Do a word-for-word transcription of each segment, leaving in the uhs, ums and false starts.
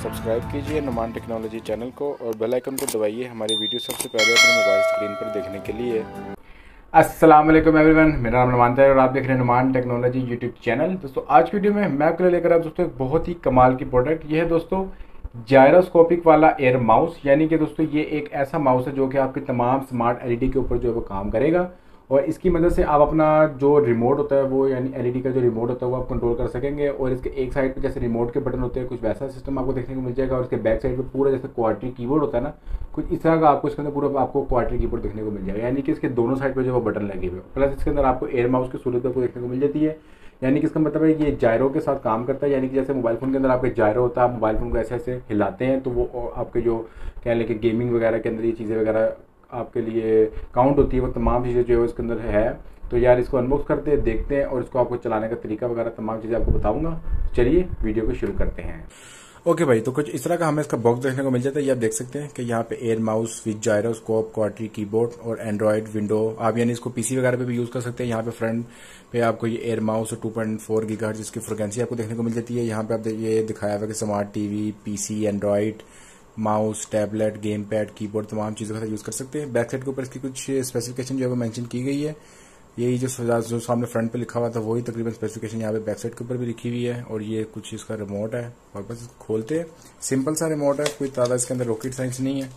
Subscribe कीजिए Numan technology channel को और बेल आइकन को दबाइए हमारी वीडियो सबसे पहले अपने मोबाइल स्क्रीन पर देखने के लिए। अस्सलाम वालेकुम एवरीवन, मेरा नाम नुमान है और आप देख रहे हैं नुमान टेक्नोलॉजी यूट्यूब चैनल। दोस्तों आज की वीडियो में मैं आपके लिए लेकर आया दोस्तों एक बहुत ही कमाल की प्रोडक्ट। ये है दोस्तों जायरोस्कोपिक वाला एयर माउस, यानी कि दोस्तों ये एक ऐसा माउस है जो कि आपके तमाम स्मार्ट एलईडी के ऊपर जो है वो काम करेगा और इसकी मदद से आप अपना जो रिमोट होता है वो यानी एलईडी का जो रिमोट होता है वो आप कंट्रोल कर सकेंगे। और इसके एक साइड पे जैसे रिमोट के बटन होते हैं कुछ वैसा सिस्टम आपको देखने को मिल जाएगा और इसके बैक साइड पे पूरा जैसे क्वाड्री कीबोर्ड होता है ना, कुछ इस तरह का आपको इसके अंदर पूरा आपको क्वाड्री कीबोर्ड देखने को मिल जाएगा। यानी कि इसके दोनों साइड पर जो वो बटन लगे हुए, प्लस इसके अंदर आपको एयर माउस की सहूलियत आपको देखने को मिल जाती है। यानी कि इसका मतलब है ये जायरो के साथ काम करता है। यानी कि जैसे मोबाइल फ़ोन के अंदर आपके जायरो होता है, आप मोबाइल फ़ोन को ऐसे ऐसे हिलाते हैं तो वो आपके जो कह लें कि गेमिंग वगैरह के अंदर ये चीज़ें वगैरह आपके लिए काउंट होती है, वो तमाम चीज़ें जो है इसके अंदर है। तो यार इसको अनबॉक्स करते हैं, देखते हैं और इसको आपको चलाने का तरीका वगैरह तमाम चीज़ें आपको बताऊंगा। चलिए वीडियो को शुरू करते हैं। ओके भाई, तो कुछ इस तरह का हमें इसका बॉक्स देखने को मिल जाता है। ये आप देख सकते हैं कि यहाँ पे एयर माउस विद जायरोस्कोप, क्वाड्री कीबोर्ड और एंड्रॉइड विंडो, आप यानी इसको पीसी वगैरह पे भी यूज कर सकते हैं। यहाँ पे फ्रंट पे आपको ये एयर माउस और टू पॉइंट फोर गीगाहर्ट्ज जिसकी फ्रिक्वेंसी आपको देखने को मिल जाती है। यहाँ पे आप ये दिखाया हुआ कि smart TV, PC, android, mouse, tablet, game pad, keyboard तमाम चीज़ों का यूज कर सकते हैं। बैक साइड के ऊपर इसकी कुछ स्पेसिफिकेशन जो है वो मेंशन की गई है। यही जो जो सामने फ्रंट पे लिखा हुआ था वही तकरीबन स्पेसिफिकेशन यहाँ पे बैक साइड के ऊपर भी लिखी हुई है। और ये कुछ इसका रिमोट है और बस इसको खोलते हैं। सिंपल सा रिमोट है, कोई ज्यादा इसके अंदर रॉकेट साइंस नहीं है।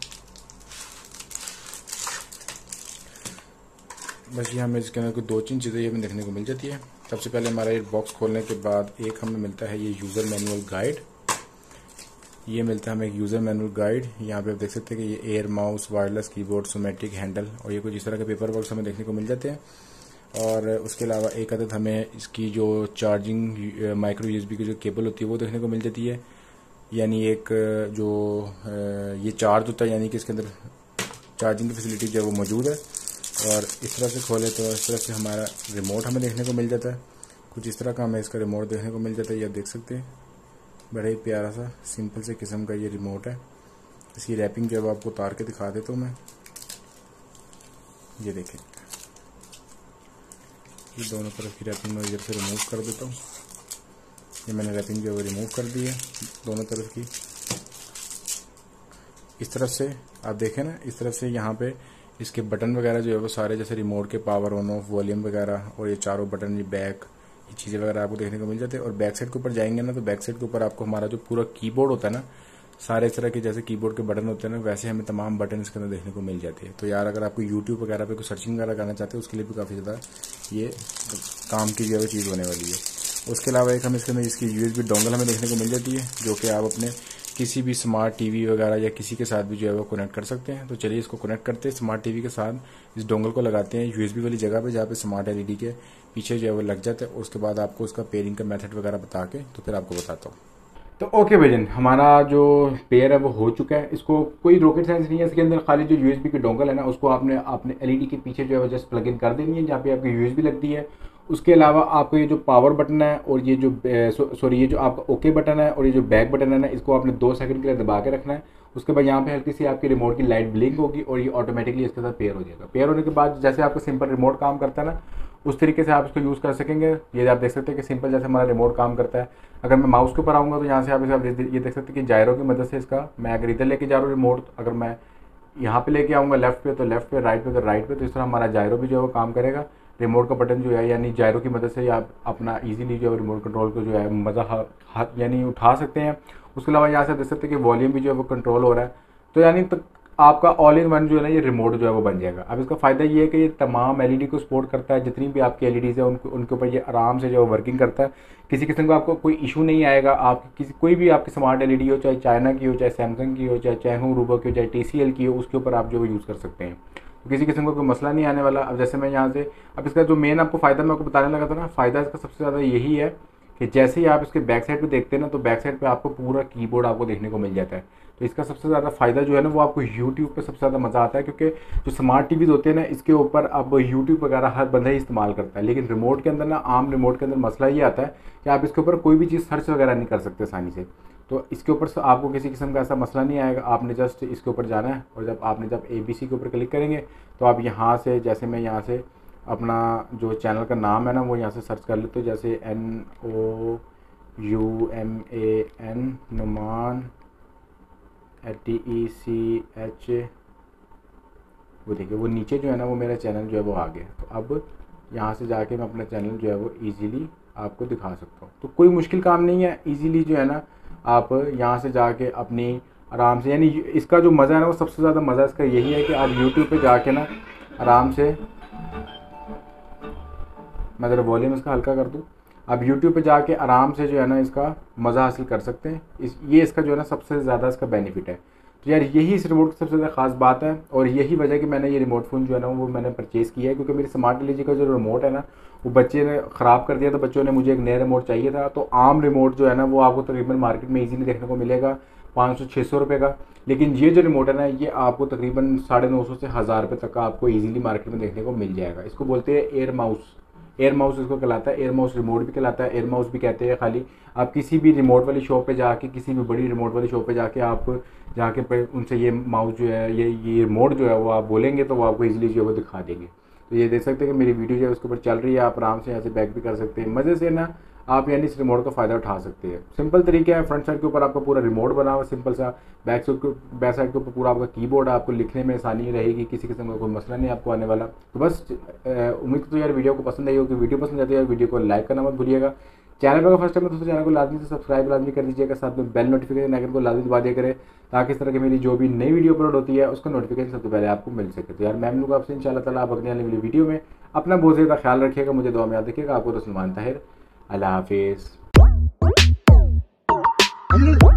बस ये हमें इसके अंदर कोई दो तीन चीज़ें ये हमें देखने को मिल जाती है। सबसे पहले हमारा ये बॉक्स खोलने के बाद एक हमें मिलता है ये यूज़र मैनुअल गाइड। ये मिलता है हमें एक यूज़र मैनुअल गाइड। यहाँ पे आप देख सकते हैं कि ये air mouse, wireless keyboard, somatic handle और ये कुछ इस तरह के पेपर वर्क हमें देखने को मिल जाते हैं। और उसके अलावा एक अदद हमें इसकी जो चार्जिंग माइक्रो यूएसबी की जो केबल होती है वो देखने को मिल जाती है। यानी एक जो ये चार्ज होता है, यानी कि इसके अंदर चार्जिंग की फैसिलिटी जो है वो मौजूद है। और इस तरह से खोले तो इस तरह से हमारा रिमोट हमें देखने को मिल जाता है। कुछ इस तरह का हमें इसका रिमोट देखने को मिल जाता है। ये आप देख सकते हैं, बड़े ही प्यारा सा सिंपल से किस्म का ये रिमोट है। इसकी रैपिंग जो है आपको उतार के दिखा देता हूँ मैं। ये देखें, ये दोनों तरफ की रैपिंग मैं इधर से रिमूव कर देता हूँ। ये मैंने रैपिंग जो है रिमूव कर दी है दोनों तरफ की। इस तरफ से आप देखें ना, इस तरफ से यहाँ पे इसके बटन वगैरह जो है वो सारे जैसे रिमोट के पावर ऑन ऑफ, वॉल्यूम वगैरह और ये चारों बटन, ये बैक, ये चीज़ें वगैरह आपको देखने को मिल जाते हैं। और बैक साइड के ऊपर जाएंगे ना तो बैक साइड के ऊपर आपको हमारा जो पूरा कीबोर्ड होता है ना, सारे इस तरह के जैसे कीबोर्ड के बटन होते हैं ना, वैसे हमें तमाम बटन इसके अंदर देखने को मिल जाते हैं। तो यार अगर आपको यूट्यूब वगैरह पे कोई सर्चिंग वगैरह करना चाहते हैं उसके लिए भी काफ़ी ज़्यादा ये काम की जो है चीज़ होने वाली है। उसके अलावा एक हमें इसके अंदर इसकी यूएसबी डोंगल हमें देखने को मिल जाती है जो कि आप अपने किसी भी स्मार्ट टीवी वगैरह या किसी के साथ भी जो है वो कनेक्ट कर सकते हैं। तो चलिए इसको कनेक्ट करते हैं स्मार्ट टीवी के साथ। इस डोंगल को लगाते हैं यूएसबी वाली जगह पे जहाँ पे स्मार्ट एलईडी के पीछे जो है वो लग जाता है। उसके बाद आपको उसका पेयरिंग का मेथड वगैरह बता के तो फिर आपको बताता हूँ। तो ओके भजन, हमारा जो पेयर है वो हो चुका है। इसको कोई रॉकेट साइंस नहीं है, इसके अंदर खाली जो यूएसबी की डोंगल है ना उसको आपने अपने एलईडी के पीछे जो है जस्ट प्लग इन कर देनी है जहाँ पे आपकी यूएसबी लगती है। उसके अलावा आपको ये जो पावर बटन है और ये जो सॉरी ये जो आपका ओके बटन है और ये जो बैक बटन है ना, इसको आपने दो सेकंड के लिए दबा के रखना है। उसके बाद यहाँ पे हल्की सी आपकी रिमोट की लाइट ब्लिंक होगी और ये ऑटोमेटिकली इसके साथ पेयर हो जाएगा। पेयर होने के बाद जैसे आपका सिंपल रिमोट काम करता है ना, उस तरीके से आप इसको यूज़ कर सकेंगे। ये आप देख सकते हैं कि सिंपल जैसे हमारा रिमोट काम करता है। अगर मैं माउस के ऊपर आऊँगा तो यहाँ से आप इसे ये देख सकते हैं कि जायरो की मदद से इसका, मैं अगर इधर लेके जा रहा हूँ रिमोट, अगर मैं यहाँ पे लेके आऊँगा लेफ्ट पे तो लेफ्ट पे, राइट पे तो राइट पे, तो इस तरह हमारा जायरो भी जो है वो काम करेगा। रिमोट का बटन जो है यानी जायरो की मदद से आप अपना इजीली जो है रिमोट कंट्रोल को जो है मज़ा यानी उठा सकते हैं। उसके अलावा यहाँ से देख सकते हैं कि वॉल्यूम भी जो है वो कंट्रोल हो रहा है। तो यानी तो आपका ऑल इन वन जो है ना ये रिमोट जो है वो बन जाएगा। अब इसका फ़ायदा ये है कि ये तमाम एलईडी को सपोर्ट करता है। जितनी भी आपकी एलईडीज़ है उनको उनके ऊपर ये आराम से जो है वर्किंग करता है। किसी किस्म का आपको कोई इशू नहीं आएगा। आप किसी कोई भी आपकी स्मार्ट एलईडी हो, चाहे चाइना की हो, चाहे सैमसंग की हो, चाहे चैंग रूबो की हो, चाहे टीसीएल की हो, उसके ऊपर आप जो है यूज़ कर सकते हैं। तो किसी किस्म का कोई मसला नहीं आने वाला। अब जैसे मैं यहाँ से अब इसका जो मेन आपको फ़ायदा मैं आपको बताने लगा था ना, फ़ायदा इसका सबसे ज़्यादा यही है कि जैसे ही आप इसके बैक साइड पे देखते हैं ना तो बैक साइड पे आपको पूरा कीबोर्ड आपको देखने को मिल जाता है। तो इसका सबसे ज़्यादा फ़ायदा जो है ना वो आपको यूट्यूब पे सबसे ज़्यादा मज़ा आता है, क्योंकि जो स्मार्ट टीवीज़ होते हैं ना इसके ऊपर अब यूट्यूब वगैरह हर बंदा ही इस्तेमाल करता है। लेकिन रिमोट के अंदर ना, आम रिमोट के अंदर मसला ये आता है कि आप इसके ऊपर कोई भी चीज़ सर्च वगैरह नहीं कर सकते आसानी से। तो इसके ऊपर आपको किसी किस्म का ऐसा मसला नहीं आएगा। आपने जस्ट इसके ऊपर जाना है और जब आपने जब ए बी सी के ऊपर क्लिक करेंगे तो आप यहाँ से, जैसे मैं यहाँ से अपना जो चैनल का नाम है ना वो यहाँ से सर्च कर लेते हो, जैसे N O U M A N Nouman T E C H, वो देखिए वो नीचे जो है ना वो मेरा चैनल जो है वो आ गया। तो अब यहाँ से जाके मैं अपना चैनल जो है वो इजीली आपको दिखा सकता हूँ। तो कोई मुश्किल काम नहीं है, इजीली जो है ना आप यहाँ से जाके अपनी आराम से, यानी इसका जो मज़ा है ना वो सबसे ज़्यादा मज़ा इसका यही है कि आप यूट्यूब पे जाके ना आराम से, मैं ज़रा वॉल्यूम इसका हल्का कर दूँ, आप YouTube पे जाके आराम से जो है ना इसका मज़ा हासिल कर सकते हैं। इस ये इसका जो है ना सबसे ज़्यादा इसका बेनिफिट है। तो यार यही इस रिमोट की सबसे ज़्यादा ख़ास बात है और यही वजह कि मैंने ये रिमोट फ़ोन जो है ना वो मैंने परचेज़ किया है, क्योंकि मेरी स्मार्ट एल जी का जो रिमोट है ना वो बच्चे ने ख़राब कर दिया, तो बच्चों ने मुझे एक नया रिमोट चाहिए था। तो आम रिमोट जो है ना वो आपको तकरीबन मार्केट में ईजीली देखने को मिलेगा पाँच सौ छः सौ रुपये का, लेकिन ये जो रिमोट है ना ये आपको तकरीबन साढ़े नौ सौ से हज़ार रुपये तक का आपको ईजिली मार्केट में देखने को मिल जाएगा। इसको बोलते हैं एयर माउस, एयर माउस इसको कहलाता है, एयर माउस रिमोट भी कहलाता है, एयर माउस भी कहते हैं। खाली आप किसी भी रिमोट वाली शॉप पे जाके, किसी भी बड़ी रिमोट वाली शॉप पे जाके आप जाके पे उनसे ये माउस जो है, ये ये रिमोट जो है वो आप बोलेंगे तो वो आपको इजीली जो है वो दिखा देंगे। तो ये देख सकते हैं कि मेरी वीडियो जो है उसके ऊपर चल रही है, आप आराम से यहाँ से बैक भी कर सकते हैं मज़े से ना, आप यानी इस रिमोट का फ़ायदा उठा सकते हैं। सिंपल तरीका है, फ्रंट साइड के ऊपर आपका पूरा रिमोट बना हुआ सिंपल सा, बैक साइड के बैक साइड के ऊपर पूरा आपका कीबोर्ड है, आपको लिखने में आसानी रहेगी, किसी किस्म का कोई मसला नहीं आपको आने वाला। तो बस उम्मीद तो यार वीडियो को पसंद आई होगी, वीडियो पसंद आती है यार वीडियो को लाइक करना मत भूलिएगा। चैनल पर फर्स्ट टाइम है तो चैनल को लाजमी से सब्सक्राइब लाजमी कर दीजिएगा, साथ में बेल नोटिफिकेशन आइकन को लाजमी दबा दिया करें, ताकि इस तरह की मेरी जो भी नई वीडियो अपलोड होती है उसका नोटिफिकेशन सबसे पहले आपको मिल सके। तो यार मैं मिलूंगा आपसे इंशाल्लाह ताला आप अगले वाली वीडियो में। अपना बहुत ज़्यादा ख्याल रखिएगा, मुझे दुआ में याद रखिएगा। आपको तो सलमान ताहिर, अल्लाह हाफिज़।